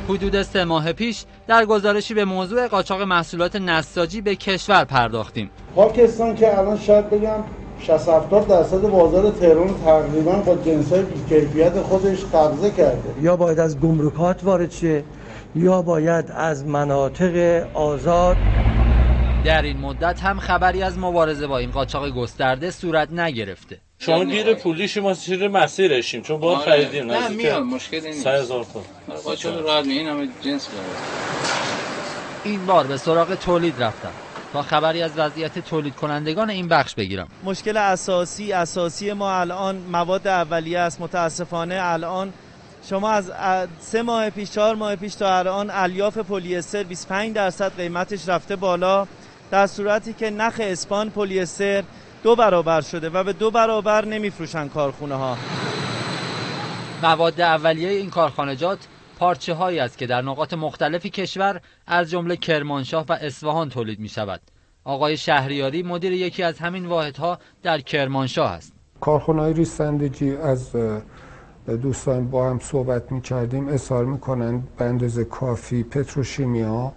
حدود 3 ماه پیش در گزارشی به موضوع قاچاق محصولات نساجی به کشور پرداختیم. پاکستان که الان شاید بگم 60-70% بازار تهران تقریبا با جنس‌های بی‌کیفیت خودش قبضه کرده. یا باید از گمرکات وارد شه یا باید از مناطق آزاد. در این مدت هم خبری از مبارزه با این قاچاق گسترده صورت نگرفته. شما گیر پولیش ما زیر مسیرشیم چون باید خریدیم. نه میاد مشکلی نیست. 3000 تا. قاچاق راحت این همه جنس داره. این بار به سراغ تولید رفتم تا خبری از وضعیت تولید کنندگان این بخش بگیرم. مشکل اساسی ما الان مواد اولیه است. متاسفانه الان شما از 3 ماه پیش 4 ماه پیش تا الان الیاف پلی استر 25% قیمتش رفته بالا، در صورتی که نرخ اسپان پلی استر 2 برابر شده و به 2 برابر نمیفروشن کارخونه ها. مواد اولیه این کارخانجات پارچه هایی است که در نقاط مختلفی کشور از جمله کرمانشاه و اصفهان تولید می شود. آقای شهریاری مدیر یکی از همین واحدها در کرمانشاه است. کارخانه‌های ریسندجی از دوستان با هم صحبت می کردیم اظهار می کنند به اندازه کافی پتروشیمیا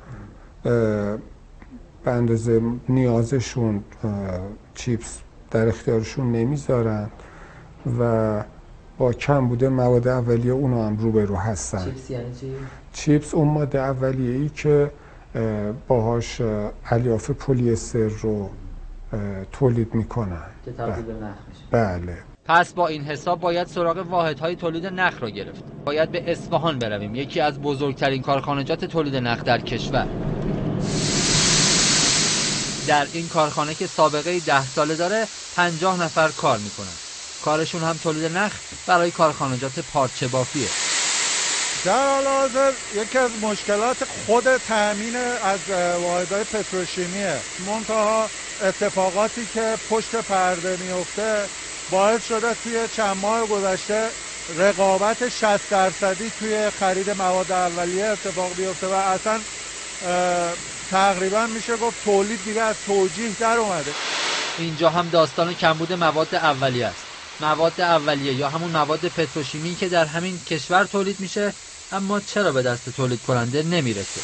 به اندازه نیازشون چیپس در اختیارشون نمیذارن و با کم بوده مواد اولیه اونا هم روبرو هستن. چیپس یعنی چی؟ چیپس اون ماده اولیه‌ای که باهاش الیاف پلی استر رو تولید میکنن که تبدیل به نخ میشه. بله. پس با این حساب باید سراغ واحدهای تولید نخ را گرفت. باید به اصفهان برویم، یکی از بزرگترین کارخانجات تولید نخ در کشور. در این کارخانه که سابقه 10 ساله داره 50 نفر کار میکنن. کارشون هم تولید نخ برای کارخانجات پارچه بافیه. در حال حاضر یکی از مشکلات خود تامین از واحدهای پتروشیمیه. منتها اتفاقاتی که پشت پرده میفته باعث شده توی چند ماه گذشته رقابت 60% توی خرید مواد اولیه اتفاق بیفته و اصلا تقریبا میشه گفت تولید دیگه از توجیه در اومده. اینجا هم داستان کمبود مواد اولیه است. مواد اولیه یا همون مواد پتروشیمی که در همین کشور تولید میشه اما چرا به دست تولید کننده نمیرسه؟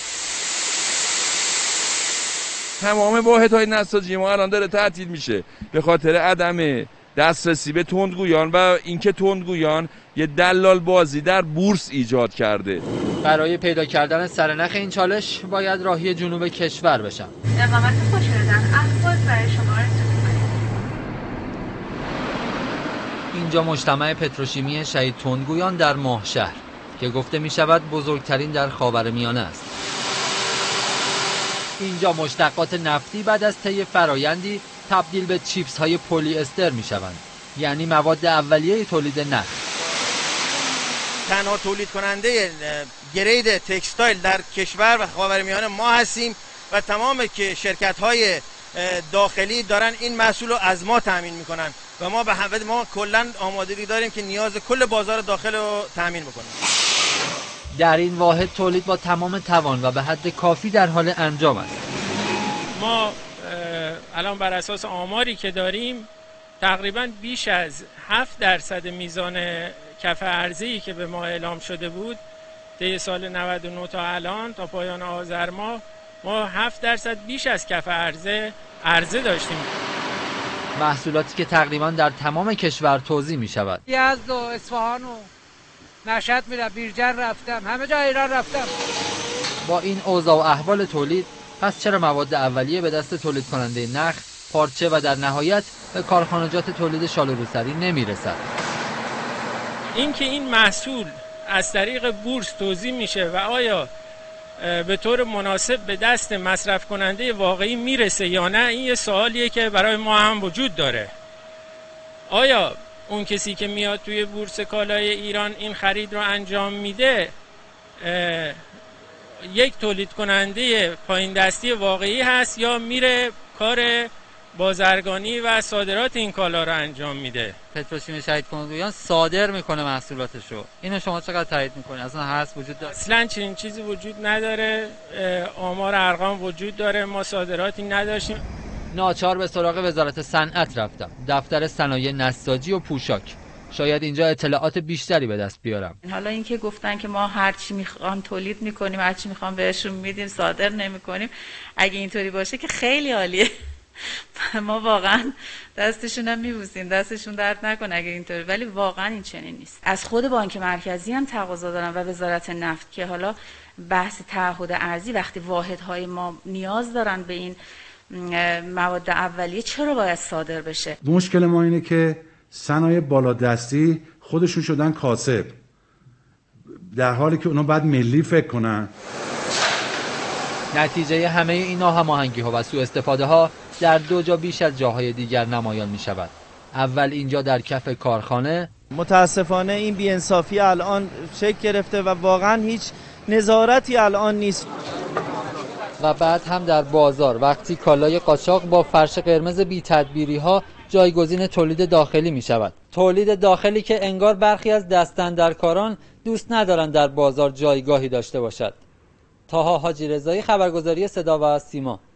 تمام واحدهای نساجی ما الان داره تعطیل میشه به خاطر عدم دسترسی به تندگویان و اینکه تندگویان یه دلال بازی در بورس ایجاد کرده. برای پیدا کردن سرنخ این چالش باید راهی جنوب کشور بشم. اقامت خوش دادن احوال برای شما اینجا مجتمع پتروشیمی شهید تندگویان در ماهشهر که گفته می شود بزرگترین در خاورمیانه است. اینجا مشتقات نفتی بعد از طی فرایندی تبدیل به چیپس های پلی استر می شوند، یعنی مواد اولیه تولید نخ. تنها تولید کننده گرید تکستایل در کشور و خاورمیانه ما هستیم و تمام که شرکت های داخلی دارن این محصول رو از ما تامین میکنن و ما کلا آمادگی داریم که نیاز کل بازار داخل رو تامین بکنیم. در این واحد تولید با تمام توان و به حد کافی در حال انجام است. ما الان بر اساس آماری که داریم تقریبا بیش از 7% میزان کف عرضه‌ای که به ما اعلام شده بود طی سال 99 تا الان تا پایان آذر ماه ما 7% بیش از کف عرضه داشتیم. محصولاتی که تقریبا در تمام کشور توزیع می شود. یزد و اصفهان و مشهد میرم، بیرجن رفتم، همه جا ایران رفتم. با این اوضاع و احوال تولید پس چرا مواد اولیه به دست تولید کننده نخ، پارچه و در نهایت به کارخانجات تولید شال و روسری نمی رسد؟ اینکه این محصول از طریق بورس توزیع میشه و آیا به طور مناسب به دست مصرف کننده واقعی میرسه یا نه، این یه سوالیه که برای ما هم وجود داره. آیا اون کسی که میاد توی بورس کالای ایران این خرید رو انجام میده یک تولید کننده پایین دستی واقعی هست یا میره کار بازرگانی و صادرات این کالا رو انجام میده؟ پتروشیمی شهید تندگویان صادر میکنه محصولاتشو. اینو شما چقدر تایید میکنید؟ اصلا هست وجود داره؟ اصلا چنین چیزی وجود نداره. آمار ارقام وجود داره، ما صادراتی نداشتیم. ناچار به سراغ وزارت صنعت رفتم، دفتر صنایع نساجی و پوشاک. شاید اینجا اطلاعات بیشتری به دست بیارم. حالا اینکه گفتن که ما هر چی میخوام تولید میکنیم، هر چی میخوام بهشون میدیم، صادر نمیکنیم، اگه اینطوری باشه که خیلی عالیه. ما واقعا دستشون هم میبوسیم، دستشون درد نکنه اگه اینطوری، ولی واقعا این چنین نیست. از خود بانک مرکزی هم تقاضا دارن و وزارت نفت که حالا بحث تعهد ارزی وقتی واحدهای ما نیاز دارن به این مواد اولیه چرا باید صادر بشه؟ مشکل ما اینه که صنایع بالادستی خودشون شدن کاسب، در حالی که اونا باید ملی فکر کنن. نتیجه همه این ناهماهنگی ها و سوء استفاده ها در 2 جا بیش از جاهای دیگر نمایان می شود. اول اینجا در کف کارخانه. متاسفانه این بی‌انصافی الان شکل گرفته و واقعا هیچ نظارتی الان نیست. و بعد هم در بازار وقتی کالای قاچاق با فرش قرمز بی تدبیری ها جایگزین تولید داخلی می شود. تولید داخلی که انگار برخی از دست‌اندرکاران دوست ندارند در بازار جایگاهی داشته باشد. طاها حاجی رضایی، خبرگزاری صدا و سیما.